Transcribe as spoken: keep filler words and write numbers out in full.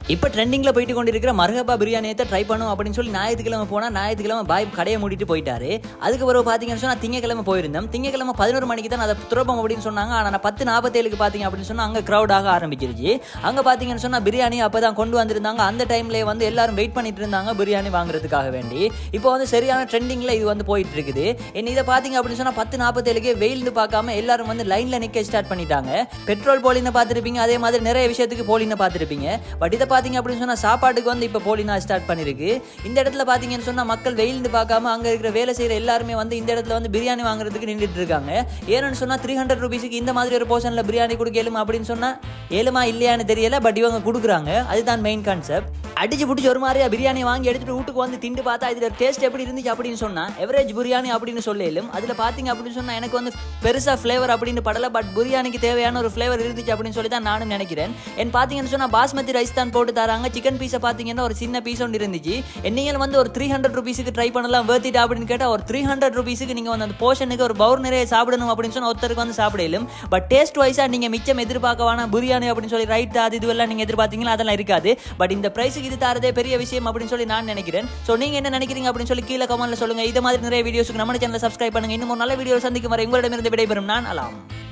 இப்போ ட்ரெண்டிங்கில் போயிட்டு கொண்டு இருக்கிற மர்ஹபா பிரியாணியை ட்ரை பண்ணும் அப்படின்னு சொல்லி ஞாயிற்றுக்கிழமை போனால் ஞாயிற்றுக்கிழமை பாய் கடையை மூடிட்டு போயிட்டாரு. அதுக்கு பிறகு பார்த்தீங்கன்னு சொன்னால் திங்கக்கிழமை போயிருந்தோம். திங்கக்கிழமை பதினோரு மணிக்கு தான் அதை துறப்பம் அப்படின்னு சொன்னாங்க. ஆனால் பத்து நாற்பத்தேழுக்கு பார்த்தீங்க அப்படின்னு சொன்னால் அங்கே க்ரௌடாக ஆரம்பிச்சிருச்சு. அங்கே பார்த்தீங்கன்னு சொன்னால் பிரியாணி அப்போ தான் கொண்டு வந்திருந்தாங்க. அந்த டைம்லேயே வந்து எல்லாரும் வெயிட் பண்ணிட்டு இருந்தாங்க பிரியாணி வாங்குறதுக்காக வேண்டி. இப்போ வந்து சரியான ட்ரெண்டிங்கில் இது வந்து போயிட்டு இருக்குது. என்ன இதை பார்த்தீங்க அப்படின்னு சொன்னால் பத்து நாற்பத்தேழுக்கே வெயில்னு பார்க்காம எல்லாரும் வந்து லைனில் நிற்க ஸ்டார்ட் பண்ணிட்டாங்க. பெட்ரோல் போலின்னு பார்த்துருப்பீங்க, அதே மாதிரி நிறைய விஷயத்துக்கு போலின்னு பார்த்துருப்பீங்க. பட் இதை பார்த்தீங்க அப்படின்னு சொன்னா சாப்பாட்டுக்கு வந்து இப்போ போலினா ஸ்டார்ட் பண்ணிருக்கு. இந்த இடத்துல பார்த்தீங்கன்னு சொன்னா மக்கள் வெயில்னு பார்க்காம அங்கே இருக்கிற வேலை செய்கிற எல்லாருமே வந்து இந்த இடத்துல வந்து பிரியாணி வாங்குறதுக்கு நின்றுட்டு இருக்காங்க. ஏன்னு சொன்னா த்ரீ ஹண்ட்ரட் ருபீஸுக்கு இந்த மாதிரி ஒரு போர்ஷனில் பிரியாணி கொடுக்கலுமா அப்படின்னு சொன்னா ஏழுமா இல்லையான்னு தெரியல. பட் இவங்க கொடுக்குறாங்க. அதுதான் மெயின் கான்செப்ட். அடிச்சு பிடிச்சி ஒரு மாதிரியா பிரியாணி வாங்கி எடுத்துட்டு வீட்டுக்கு வந்து திண்டு பார்த்தா இதில் டேஸ்ட் எப்படி இருந்துச்சு அப்படின்னு சொன்னா எவரேஜ் பிரியாணி அப்படின்னு சொல்லலும். அதில் பார்த்தீங்க அப்படின்னு சொன்னா எனக்கு வந்து பெருசாக ஃப்ளேவர் அப்படின்னு படலை. பட் பிரியாணிக்கு தேவையான ஒரு ஃப்ளேவர் இருந்துச்சு அப்படின்னு சொல்லி தான் நானும் நினைக்கிறேன். என் பார்த்தீங்கன்னு சொன்னா பாஸ்மதி ரைஸ் தான் போட்டு தராங்க. சிக்கன் பீஸை பார்த்தீங்கன்னா ஒரு சின்ன பீஸ் ஒன்று இருந்துச்சு. நீங்கள் வந்து ஒரு த்ரீ ஹண்ட்ரட் ருபீஸுக்கு ட்ரை பண்ணலாம் வேர்த்திட்டா அப்படின்னு கேட்டால் ஒரு த்ரீ ஹண்ட்ரட் ருபீஸுக்கு நீங்கள் வந்து அந்த போர்ஷனுக்கு ஒரு பவுர் நிறைய சாப்பிடணும் அப்படின்னு சொன்னால் ஒருத்தருக்கு வந்து சாப்பிடலும். பட் டேஸ்ட் வைஸாக நீங்கள் மிச்சம் எதிர்பார்க்கவான பிரியாணி அப்படின்னு சொல்லி ரைட் அது இதுவெல்லாம் நீங்கள் எதிர்பார்த்தீங்களா அதெல்லாம் இருக்காது. பட் இந்த பிரைஸுக்கு இது தரதே பெரிய விஷயம் அப்படின்னு சொல்லி நான் நினைக்கிறேன். ஸோ நீங்கள் என்ன நினைக்கிறீங்க அப்படின்னு சொல்லி கீழே கமெண்ட்ல சொல்லுங்க. இது மாதிரி நிறைய வீடியோஸ்க்கு நம்ம சேனலை சப்ஸ்கிரைப் பண்ணுங்க. இன்னும் ஒரு நல்ல வீடியோ சந்திக்கும் வரை உங்களிடமிருந்து விடைபெறும் நான் அலாம்.